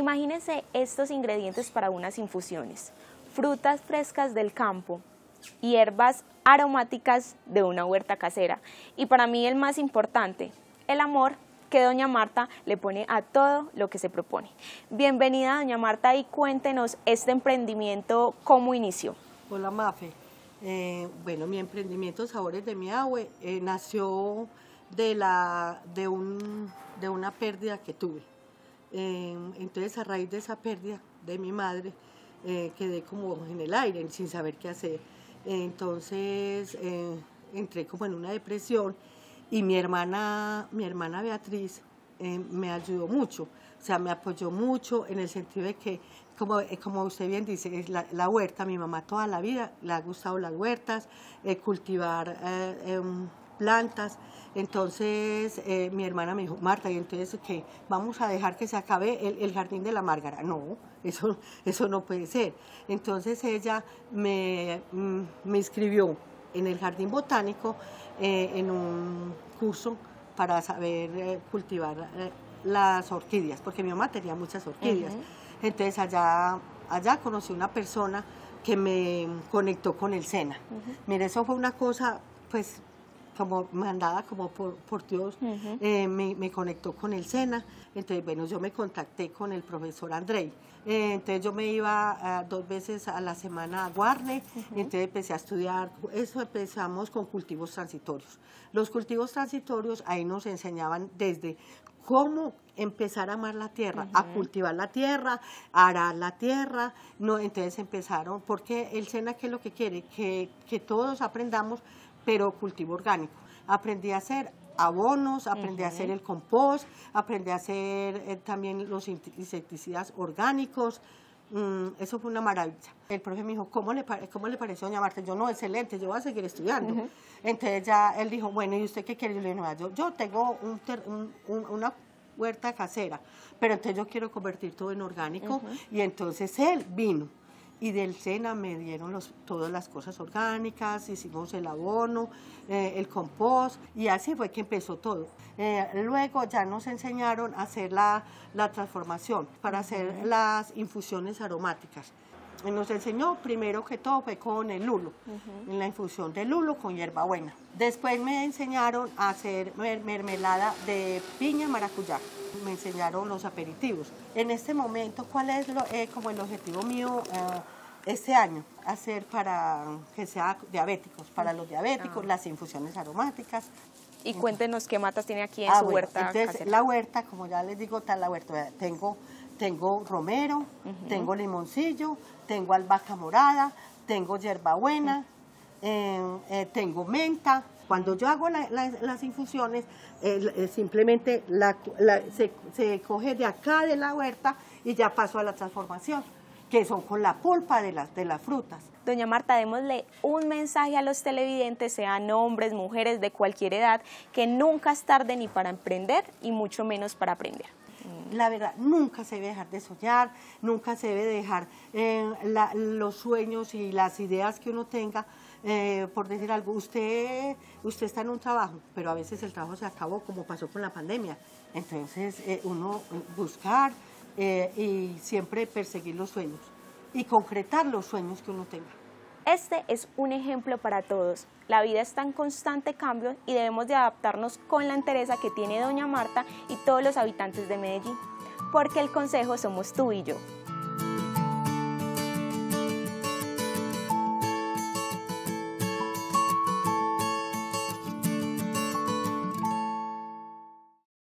Imagínense estos ingredientes para unas infusiones: frutas frescas del campo, hierbas aromáticas de una huerta casera y para mí el más importante, el amor que doña Marta le pone a todo lo que se propone. Bienvenida doña Marta y cuéntenos este emprendimiento, ¿cómo inició? Hola Mafe, bueno, mi emprendimiento Sabores de mi Abue nació de una pérdida que tuve. Entonces a raíz de esa pérdida de mi madre quedé como en el aire sin saber qué hacer. Entonces entré como en una depresión y mi hermana Beatriz me ayudó mucho, o sea, me apoyó mucho en el sentido de que, como usted bien dice, es la huerta. Mi mamá toda la vida le ha gustado las huertas, cultivar plantas. Entonces mi hermana me dijo, Marta, ¿y entonces qué? ¿Vamos a dejar que se acabe el jardín de la Márgara? No, eso no puede ser. Entonces ella me inscribió en el jardín botánico en un curso para saber cultivar las orquídeas, porque mi mamá tenía muchas orquídeas. Entonces allá conocí una persona que me conectó con el SENA. Mire, eso fue una cosa, pues, como mandada como por Dios, me conectó con el SENA. Entonces, bueno, yo me contacté con el profesor Andrei. Entonces yo me iba 2 veces a la semana a Guarne, entonces empecé a estudiar. Eso empezamos con cultivos transitorios. Los cultivos transitorios ahí nos enseñaban desde cómo empezar a amar la tierra, a cultivar la tierra, a arar la tierra. No, entonces empezaron, porque el SENA, ¿qué es lo que quiere? Que todos aprendamos, pero cultivo orgánico. Aprendí a hacer abonos, aprendí a hacer el compost, aprendí a hacer también los insecticidas orgánicos. Eso fue una maravilla. El profe me dijo, ¿cómo le pareció doña Marta? Yo, no, excelente, yo voy a seguir estudiando. Entonces ya él dijo, bueno, ¿y usted qué quiere? Yo le dije, no, yo tengo una huerta casera, pero entonces yo quiero convertir todo en orgánico. Y entonces él vino. Y del SENA me dieron todas las cosas orgánicas, hicimos el abono, el compost, y así fue que empezó todo. Luego ya nos enseñaron a hacer la transformación para hacer las infusiones aromáticas. Nos enseñó primero que todo fue con el lulo, en la infusión de lulo con hierbabuena. Después me enseñaron a hacer mermelada de piña maracuyá. Me enseñaron los aperitivos. En este momento, ¿cuál es como el objetivo mío este año? Hacer para que sea diabéticos, para los diabéticos, las infusiones aromáticas. Y cuéntenos qué matas tiene aquí en su huerta casera. La huerta, como ya les digo, está la huerta. Tengo romero, tengo limoncillo, tengo albahaca morada, tengo hierbabuena, tengo menta. Cuando yo hago las infusiones, simplemente se coge de acá de la huerta y ya paso a la transformación, que son con la pulpa de las frutas. Doña Marta, démosle un mensaje a los televidentes, sean hombres, mujeres, de cualquier edad, que nunca es tarde ni para emprender y mucho menos para aprender. La verdad, nunca se debe dejar de soñar, nunca se debe dejar los sueños y las ideas que uno tenga. Por decir algo, usted está en un trabajo, pero a veces el trabajo se acabó, como pasó con la pandemia. Entonces, uno buscar y siempre perseguir los sueños y concretar los sueños que uno tenga. Este es un ejemplo para todos. La vida está en constante cambio y debemos de adaptarnos con la entereza que tiene doña Marta y todos los habitantes de Medellín, porque el consejo somos tú y yo.